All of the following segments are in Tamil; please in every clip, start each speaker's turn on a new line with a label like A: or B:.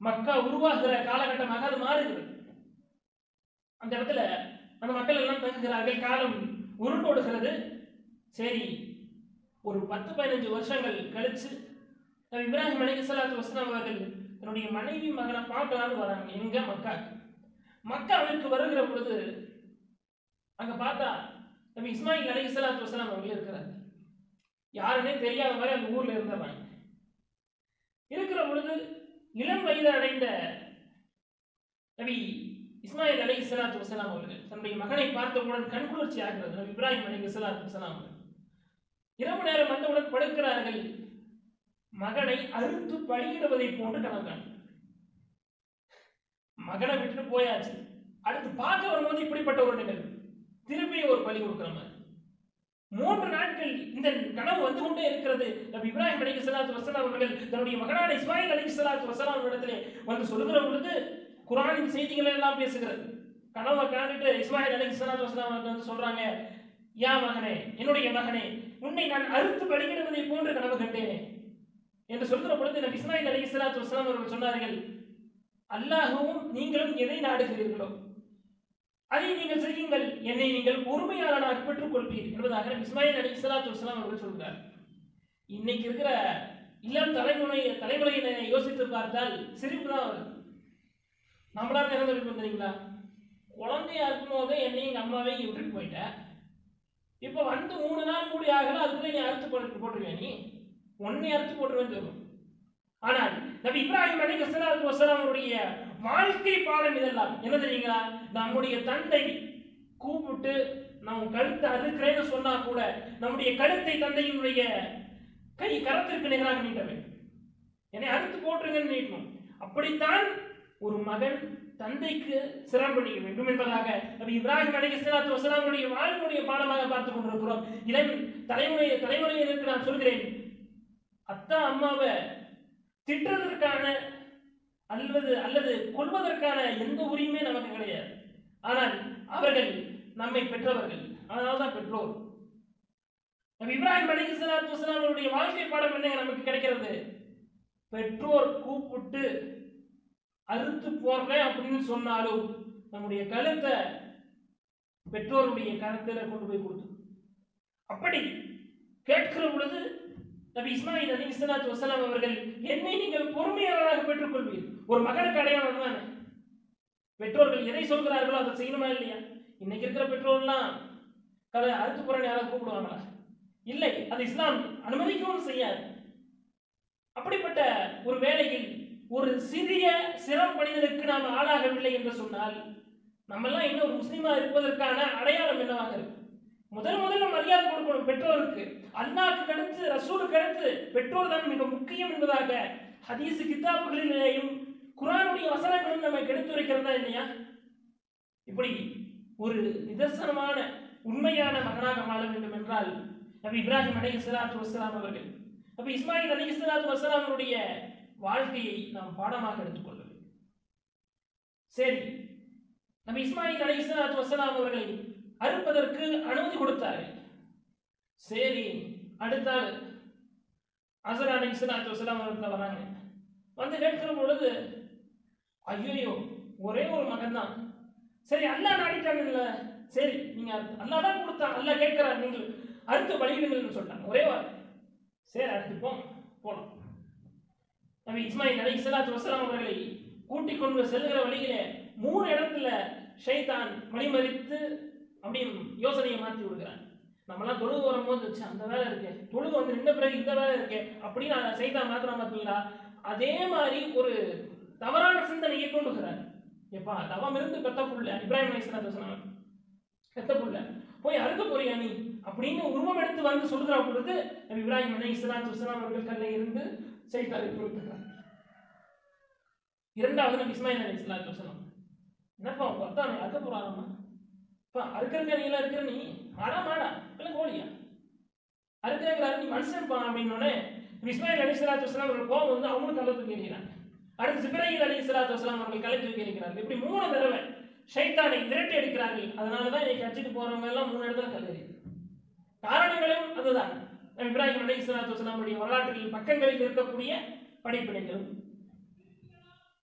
A: மக்கா உருவாகிற காலகட்டமாக அது மாறுகிறது. அந்த இடத்துல அந்த மக்கள் எல்லாம் தங்குகிறார்கள். காலம் உருண்டோடுகிறது. சரி, ஒரு 10-15 வருஷங்கள் கழிச்சு இப்ராஹிம் அலைஹிஸ்ஸலாத்து வஸ்ஸலாம் அவர்கள் தன்னுடைய மனைவி மகனை பார்க்கலான்னு வராங்க. எங்க? மக்காவிற்கு வருகிற பொழுது அங்க பார்த்தா நபி இஸ்மாயில் அலைஹிஸ்ஸலாத்து வஸ்ஸலாம் அவர்கள் இருக்கிறார். யாருன்னே தெரியாத மாதிரி அந்த ஊர்ல இருந்தாங்க. இருக்கிற பொழுது இளம் வயது அடைந்த நபி இஸ்மாயில் அலைஹிஸ்ஸலாத்து வஸ்ஸலாம் அவர்கள் தன்னுடைய மகனை பார்த்தவுடன் கண்குளிர்ச்சி ஆகிறது. நபி இப்ராஹிம் அலைஹிஸ்ஸலாத்து வஸ்ஸலாம் அவர்கள் இரவு நேரம் வந்தவுடன் படுக்கிறார்கள். மகனை அறுத்து பலியிடுவதை போன்று கனவு. மகனை விட்டு போயாச்சு, அடுத்து பார்க்க வரும்போது இப்படிப்பட்ட ஒரு நிகழ்வு, திருப்பி ஒரு பலி கொடுக்கிற மாதிரி 3 நாட்கள் இந்த கனவு வந்து கொண்டே இருக்கிறது. நபி இப்ராஹிம் அலைஹிஸ்ஸலாத்து வஸ்ஸலாம் அவர்கள் தன்னுடைய மகனான இஸ்மாயில் அலைஹிஸ்ஸலாத்து வஸ்ஸலாம் இடத்திலே வந்து சொல்லுகிற பொழுது குர்ஆனின் செய்திகள் எல்லாம் பேசுகிறது. கனவை காணிட்டு இஸ்மாயில் அலைஹிஸ்ஸலாத்து வஸ்ஸலாம் வந்து சொல்றாங்க, யா மகனே, என்னுடைய மகனே, உன்னை நான் அறுத்து பலியிடுவதை போன்று கனவு கண்டேனே என்று சொல்கிற பொழுது நபி இஸ்மாயில் அலைஹிஸ்ஸலாத்து வஸ்ஸலாம் அவர்கள் சொன்னார்கள், அல்லாஹ்வும் நீங்களும் எதை நாடுகிறீர்களோ அதை நீங்கள் செய்யுங்கள், என்னை நீங்கள் பொறுமையாளனாக பெற்றுக் கொள்வீர்கள் என்பதாக நபி இஸ்மாயில் அலைஹிஸ்ஸலாத்து வஸ்ஸலாம் அவர்கள் சொல்கிறார். இன்னைக்கு இருக்கிற இளம் தலைமுறையினை யோசித்து பார்த்தால் சிரிப்பு தான் வருது. நம்மளா இறந்து தெரியுங்களா? குழந்தையா இருக்கும் போதே என்னை எங்க அம்மாவே விட்டுட்டு போயிட்டேன். இப்ப வந்து 3 நாள் கூடி ஆகல, அதுக்குள்ள நீ அறுத்து போட்டுருவேன், நீ ஒன்னே அறுத்து போட்டுருவேன்னு சொல்லும். ஆனால் நபி இப்ராஹிம் அலைஹிஸ்ஸலாத்து வஸ்ஸலாம் அவருடைய வாழ்க்கை பாடம் இதெல்லாம் என்ன தெரியுங்களா? நம்முடைய தந்தை கூப்பிட்டு நம்ம கழுத்தை அறுக்கிறேன்னு சொன்னா கூட நம்முடைய கழுத்தை தந்தையினுடைய கரத்திற்கு நிகராக நீட்ட வேண்டும். என்னை அறுத்து போட்டுருங்கன்னு நீட்டணும். அப்படித்தான் ஒரு மகன் தந்தைக்கு சிரம் பண்ணிக்க வேண்டும் என்பதாக நபி இப்ராஹிம் அலைஹிஸ்ஸலாத்து வஸ்ஸலாமுடைய வாழ்க்கையுடைய பாடமாக பார்த்துக் கொண்டிருக்கிறோம். இளம் தலைமுறையினருக்கு நான் சொல்கிறேன், அத்தா அம்மாவை திட்டுறதற்கான அல்லது கொள்வதற்கான எந்த உரிமையும் நமக்கு கிடையாது. ஆனால் அவர்கள் நம்மை பெற்றவர்கள், அதனால்தான் பெற்றோர். நபி இப்ராஹிம் அலைஹிஸ்ஸலாத்து வஸ்ஸலாமுடைய வாழ்க்கை பாடம் என்ன நமக்கு கிடைக்கிறது? பெற்றோர் கூப்பிட்டு அறுத்து போடுறேன் அப்படின்னு சொன்னாலும் நம்முடைய கழுத்தை பெற்றோருடைய கருத்துல கொண்டு போய் கொடுத்து அப்படி கேட்கிற பொழுது நபி இஸ்மாயில் அலைஹிஸ்ஸலாத்து வஸ்ஸலாம் அவர்கள் என்னை நீங்கள் பொறுமையாளராக பெற்றுக் கொள்வீர்கள். ஒரு மகனுக்கு அடையாளம் தானே பெற்றோர்கள் எதை சொல்கிறார்களோ அதை செய்யணுமா இல்லையா? இன்னைக்கு இருக்கிற பெற்றோர்லாம் அறுத்து போறேன்னு யாராவது கூப்பிடுவாங்களா? இல்லை, அது இஸ்லாம் அனுமதிக்கவும் செய்யாது. அப்படிப்பட்ட ஒரு வேளையில் ஒரு சிறிய சிரம் பணிதலுக்கு நாம் ஆளாகவில்லை என்று சொன்னால் நம்மெல்லாம் இன்னும் ஒரு முஸ்லீமா இருப்பதற்கான அடையாளம் என்னவாக இருக்கு? முதல்ல மரியாதை கொடுக்கணும் பெற்றோருக்கு. அல்லாஹ்வுக்கு அடுத்து, ரசூலுக்கு அடுத்து பெற்றோர் தான் மிக முக்கியம் என்பதாக ஹதீஸ் கிதாபுகளிலேயும் குர்ஆனுடைய வசனங்களும் நம்மை எடுத்துரைக்கிறதா இல்லையா? இப்படி ஒரு நிதர்சனமான உண்மையான மகனாக வாழ வேண்டும் என்றால் நபி இப்ராஹிம் அலைஹிஸ்ஸலாத்து வஸ்ஸலாம் அவர்கள், நபி இஸ்மாயில் அலைஹிஸ்ஸலாத்து வஸ்ஸலாம் அவருடைய வாழ்க்கையை நாம் பாடமாக எடுத்துக்கொள்ள வேண்டும். சரி, நபி இஸ்மாயில் அலைஹிஸ்ஸலாத்து வஸ்ஸலாம் அவர்களை அறுப்பதற்கு அனுமதி கொடுத்தார்கள். சரி, அடுத்தால் அஸர் அலைஹிஸ்ஸலாத்து வஸ்ஸலாம் அவர்கள் வராங்க. வந்து கேட்கிற பொழுது, ஐயோ ஒரே ஒரு மகன் தான், சரி அல்லாஹ் நாடிட்டாங்கல்ல, சரி நீங்க அல்லாஹ் தான் கொடுத்தான், அல்லாஹ் கேட்கிறார், நீங்கள் அறுத்து பலியிடுங்கள்னு சொல்லிட்டாங்க. ஒரே வார்த்தை, சரி அறுத்துப்போம் போலாம். நபி இஸ்மாயில் அலைஹிஸ்ஸலாத்து வஸ்ஸலாம் அவர்களை கூட்டிக் கொண்டு செல்கிற வழியிலே 3 இடத்துல ஷைத்தான் வழிமறித்து அப்படியும் யோசனையை மாற்றி விடுகிறான். நம்மளாம் தொழுகு வரும்போது அந்த வேலை இருக்கு, தொழுகு வந்து நின்ற பிறகு இந்த வேலை இருக்கு அப்படின்னு ஷைத்தான் மாத்திரம் பார்த்தீங்களா? அதே மாதிரி ஒரு தவறான சிந்தனையை கொண்டுகிறார். எப்பா தவம் இருந்து பெத்த புள்ள இப்ராஹிம் அலைஹிஸ்ஸலாத்து வஸ்ஸலாம் பெத்த புள்ள போய் அறுக்க போறியா நீ அப்படின்னு உருவம் எடுத்து வந்து சொல்கிற பொழுது நபி இப்ராஹிம் அலைஹிஸ்ஸலாத்து வஸ்ஸலாம் அவர்கள் கல்லை இருந்து ஷைத்தானை கொடுத்துக்கிறார். இரண்டாவது நபி இஸ்மாயில் அலைஹிஸ்ஸலாத்து வஸ்ஸலாம், என்னப்பா பத்தானே அறுக்க போறாங்கம்மா, இப்போ அறுக்கிறக்க நீ எல்லாம் இருக்கிற, நீ மாடா இல்லை கோழியா அறுக்கிறாரு, நீ மனுஷன்ப்பா அப்படின்னோடனே இஸ்மாயில் அலைஹிஸ்ஸலாத்து வஸ்ஸலாம் அவர்கள் கோபம் வந்து அவங்களும் கல்லை தூக்கி எறிகிறாங்க. அடுத்து ஜிப்ரீல் அலைஹிஸ்ஸலாத்து வஸ்ஸலாம் அவர்கள் கல்லை தூக்கி எறிகிறார்கள். இப்படி 3 தடவை ஷைத்தானை விரட்டி எடுக்கிறார்கள். அதனாலதான் இன்னைக்கு அடிச்சுட்டு போறவங்க எல்லாம் 3 இடத்துல கல் எறியுது. காரணங்களும் அதுதான். இப்ராஹிம் அலைஹிஸ்ஸலாத்து வஸ்ஸலாமுடைய வரலாற்றில் பக்கங்களில் இருக்கக்கூடிய படிப்பினைகளும்.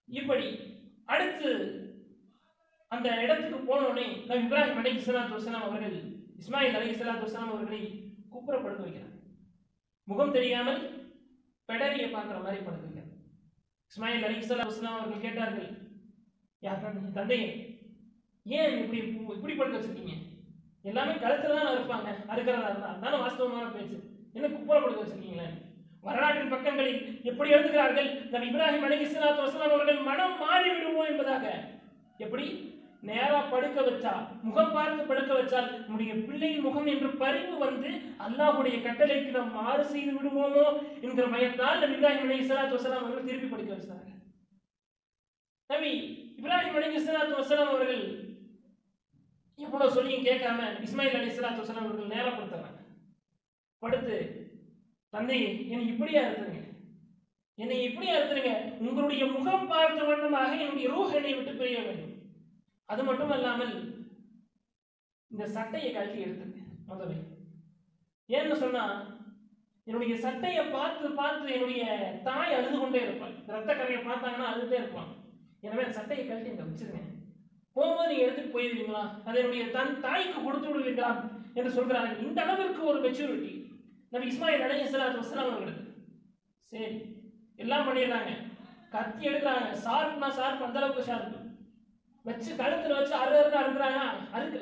A: இப்படி அடுத்து அந்த இடத்துக்கு போனோடனே நபி இப்ராஹிம் அலைஹிஸ்ஸலாத்து வஸலாம் அவர்கள் இஸ்மாயில் அலைஹிஸ்ஸலாத்து வஸலாம் அவர்களை குப்புறப்படுத்த வைக்கிறார். முகம் தெரியாமல் பெடரிய பார்க்குற மாதிரி படுக்க வைக்கிறார். இஸ்மாயில் அலைஹிஸ்ஸலாத்து வஸலாம் அவர்கள் கேட்டார்கள், தந்தையே ஏன் இப்படி படுக்க வச்சிருக்கீங்க? எல்லாமே கழுத்துல தான் இருப்பாங்க, அறுக்கிறதா இருந்தா தானே வாஸ்தவமான பேச்சு, என்ன குப்புறப்படுத்த வச்சிருக்கீங்களே? வரலாற்றின் பக்கங்களில் எப்படி எழுதுகிறார்கள், நபி இப்ராஹிம் அலைஹிஸ்ஸலாத்து வஸலாம் அவர்கள் மனம் மாறி விடுவோம் என்பதாக. எப்படி நேரா படுக்க வச்சா, முகம் பார்த்து படுக்க வச்சால் நம்முடைய பிள்ளையின் முகம் என்று பறிவு வந்து அல்லாஹ்வுடைய கட்டளைக்கு நாம் மாறு செய்து விடுவோமோ என்கிற பயத்தால் நபி இப்ராஹிம் அலைஹிஸ்ஸலாத்து வஸலாம் அவர்கள் திருப்பி படுக்க வச்சாங்க. நபி இப்ராஹிம் அலைஹிஸ்ஸலாத்து வஸலாம் அவர்கள் எவ்வளவு சொல்லியும் கேட்காம இஸ்மாயில் அலைஹிஸ்ஸலாத்து வஸலாம் அவர்கள் நேரா படுத்துறாங்க. படுத்து, தந்தையே என்னை இப்படியா இருந்துருங்க, என்னை இப்படியா இருந்துருங்க, உங்களுடைய முகம் பார்த்த வண்ணமாக என்னுடைய ரூஹ் என்னை விட்டு பிரிய வேண்டும். அது மட்டும் அல்லாமல் இந்த சட்டையை கழட்டி எடுத்துங்க முதல்ல. ஏன்னு சொன்னா என்னுடைய சட்டையை பார்த்து பார்த்து என்னுடைய தாய் அழுது கொண்டே இருப்பாள். ரத்த கரையை பார்த்தாங்கன்னா அழுதுட்டே இருப்பான். எனவே சட்டையை கழட்டி இங்க வச்சிருங்க, போகும்போது நீங்க எடுத்துட்டு போயிருவீங்களா, அதை என்னுடைய தாய்க்கு கொடுத்து விடுவீங்களா என்று சொல்கிறார்கள். இந்த அளவிற்கு ஒரு மெச்சூரிட்டி நபி இஸ்மாயில் அலைஹிஸ்ஸலாத்து வஸலாம் அவர்களுக்கு. சரி, எல்லாம் பண்ணிடுறாங்க. கத்தி எடுக்கிறாங்க, ஷார்ப்னா ஷார்ப், அந்த அளவுக்கு ஷார்ப் வச்சு கழுத்துல வச்சு அறுக்கிறாங்க. அறுக்கல,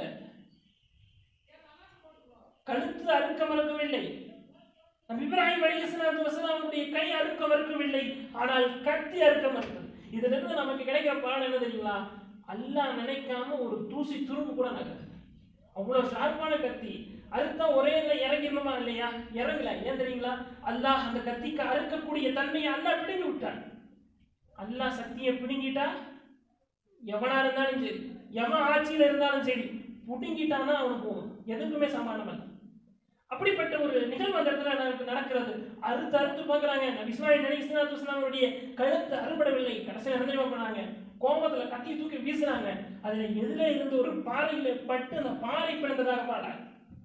A: கழுத்து அறுக்க மறுக்கவில்லை. நபி இப்ராஹிம் அலைஹிஸ்ஸலாத்து வஸலாமுடைய கை அறுக்க மறுக்கவில்லை, ஆனால் கத்தி அறுக்க மறுத்தது. இதுல இருந்து நமக்கு கிடைக்கிற பாடம் என்ன தெரியுங்களா? அல்லாஹ் நினைக்காம ஒரு தூசி துரும்பு கூட நகருது. அவ்வளவு ஷார்ப்பான கத்தி அறுத்தா ஒரே இறங்கிடணுமா இல்லையா? இறங்கல. ஏன் தெரியுங்களா? அல்லாஹ் அந்த கத்திக்கு அறுக்கக்கூடிய தன்மையை அல்லாஹ் பிடுங்கி விட்டான். அல்லாஹ் சக்தியை பிடுங்கிட்டா எவனா இருந்தாலும் சரி, எவன் ஆட்சியில இருந்தாலும் சரி, புடுங்கிட்டான்னா அவனுக்கு எதுக்குமே சமானம் அல்ல. அப்படிப்பட்ட ஒரு நிகழ்வு அந்த இடத்துல நடக்கிறது. அறுத்து பார்க்குறாங்க. இஸ்மாயில் அலைஹிஸ்ஸலாத்து வஸலாம் அவருடைய கழுத்து அறுபடவில்லை. கடைசியில் நடந்து போனாங்க, கோபத்துல கத்தி தூக்கி வீசுறாங்க. அதுல எதுல இருந்து ஒரு பாறையில பட்டு அந்த பாறை பிளந்ததாக பாடாங்க.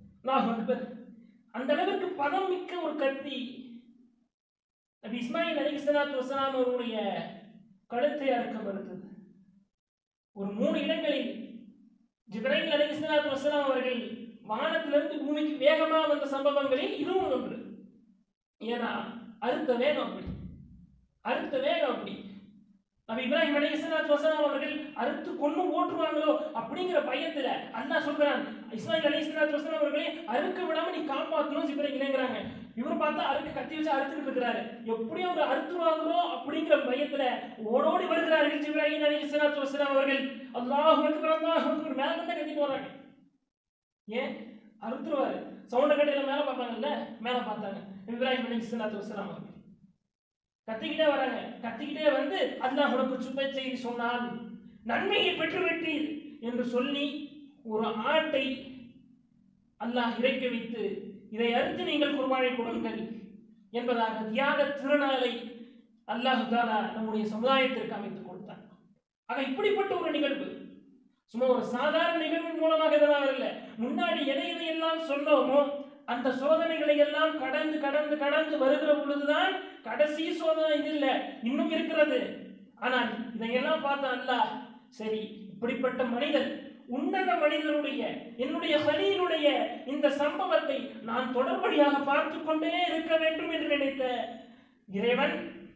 A: அந்த அளவுக்கு பதம் மிக்க ஒரு கத்தி நபி இஸ்மாயில் அலைஹிஸ்ஸலாத்து வஸலாம் அவருடைய கழுத்தை அறுக்க மறுத்தது. ஒரு 3 இடங்களில் ஜிப்ரீல் அலைஹிஸ்ஸலாத்து வஸலாம் அவர்கள் வானத்திலிருந்து பூமிக்கு வேகமாக வந்த சம்பவங்களில் இதுவும் ஒன்று. ஏன்னா அறுத்த வேகம் அப்படி. நபி இப்ராஹிம் அலைஹிஸ்ஸலாத்து வஸலாம் அவர்கள் அறுத்து கொன்னு ஓட்டுவாங்களோ அப்படிங்கிற பயத்துல அல்லாஹ் சொல்றான், இஸ்மாயில் அலைஹிஸ்ஸலாத்து வஸலாம் அவர்களை அறுக்க விடாம நீ காப்பாற்றணும் ஜிப்ரீல்ங்கிறாங்க. இவர் பார்த்தா அறுக்க கத்தி வச்சு அறுத்துட்டு இருக்கிறாரு. எப்படி அவர் அறுத்துருவாங்களோ அப்படிங்கிற பயத்துல ஓடோடி வருகிறார்கள் ஜிப்ரீல் அலைஹிஸ்ஸலாத்து வஸலாம் அவர்கள். அல்லாஹு அக்பர் அல்லாஹு அக்பர் மேல வந்து கத்திட்டு வராங்க. ஏன் அறுத்துருவாரு? சவுண்ட கடையில மேல பார்ப்பாங்கல்ல, மேல பார்த்தாங்க. இப்ராஹிம் அலைஹிஸ்ஸலாத்து வஸலாம் அவர்கள் கத்திக்கிட்டே வராங்க. கத்திக்கிட்டே வந்து அல்லாஹ் உனக்கு சுப செய்தி சொன்னால் நன்மையை பெற்றுவிட்டீர் என்று சொல்லி ஒரு ஆட்டை அல்லாஹ் இறைக்க வைத்து, இதை அறுத்து நீங்கள் குர்பானை கொடுங்கள் என்பதாக தியாக திருநாளை அல்லாஹ் தஆலா நம்முடைய சமுதாயத்திற்கு அமைத்துக் கொடுத்தார். ஆக இப்படிப்பட்ட ஒரு நிகழ்வு சும்மா ஒரு சாதாரண நிகழ்வின் மூலமாக இதெல்லாம் வரல. முன்னாடி எதையெல்லாம் சொன்னோமோ அந்த சோதனைகளை எல்லாம் கடந்து வருகிற பொழுதுதான் கடைசி சோதனை இது இல்ல, இன்னும் இருக்கிறது. ஆனால் இதையெல்லாம் பார்த்தா அல்லாஹ் சரி, இப்படிப்பட்ட மனிதன், உன்னத மனிதனுடைய, என்னுடைய ஹலீலுடைய இந்த சம்பவத்தை நான் தொடர்படியாக பார்த்து கொண்டே இருக்க வேண்டும் என்று நினைத்த இறைவன்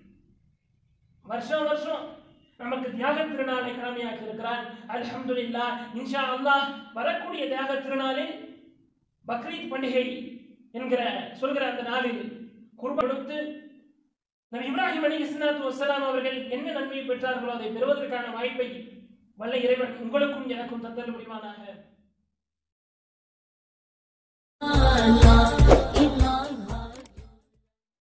A: வருஷம் நமக்கு தியாக திருநாளை கடமையாக்கி இருக்கிறான். அல்ஹம்துலில்லாஹ். இன்ஷா அல்லாஹ் வரக்கூடிய தியாக திருநாளில் பக்ரீத் பண்டிகை என்கிற சொல்கிற அந்த நாளில் குர்பான் கொடுத்து நபி இப்ராஹிம் அலைஹிஸ்ஸலாத்து வஸலாம் அவர்கள் என்ன நன்மையை பெற்றார்களோ அதை பெறுவதற்கான வாய்ப்பை வல்ல இறைவன் உங்களுக்கும் எனக்கும் தந்தல் முடிவானாக.